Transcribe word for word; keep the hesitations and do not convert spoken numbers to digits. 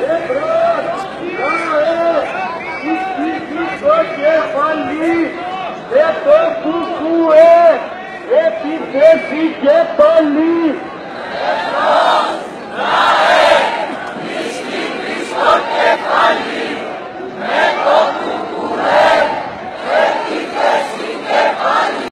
Εμπρός! Αε! Ισχύει κεφάλι! Και το κουκουέ! Επιθέσει και πάλι!